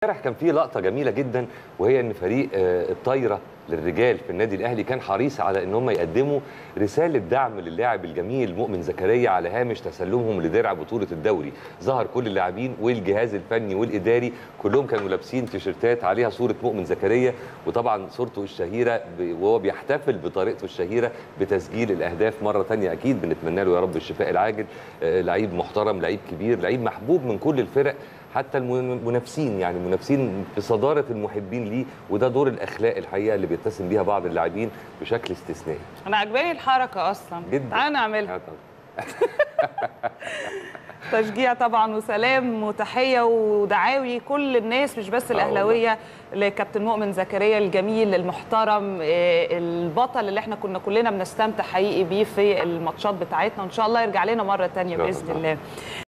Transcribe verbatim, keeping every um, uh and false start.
امبارح كان في لقطه جميله جدا، وهي ان فريق الطايره للرجال في النادي الاهلي كان حريص على ان هم يقدموا رساله دعم للاعب الجميل مؤمن زكريا على هامش تسلمهم لدرع بطوله الدوري. ظهر كل اللاعبين والجهاز الفني والاداري كلهم كانوا لابسين تيشيرتات عليها صوره مؤمن زكريا، وطبعا صورته الشهيره وهو بيحتفل بطريقته الشهيره بتسجيل الاهداف مره ثانيه. اكيد بنتمنى له يا رب الشفاء العاجل. لعيب محترم، لعيب كبير، لعيب محبوب من كل الفرق، حتى المنافسين، يعني المنافسين في صداره المحبين ليه، وده دور الاخلاق الحقيقه اللي بيتسم بيها بعض اللاعبين بشكل استثنائي. انا عجباني الحركه اصلا جدا، تعالى نعملها. تشجيع طبعا وسلام وتحيه ودعاوي كل الناس مش بس الاهلاويه لكابتن مؤمن زكريا الجميل المحترم البطل اللي احنا كنا كلنا بنستمتع حقيقي بيه في الماتشات بتاعتنا، وان شاء الله يرجع لنا مره ثانيه باذن الله.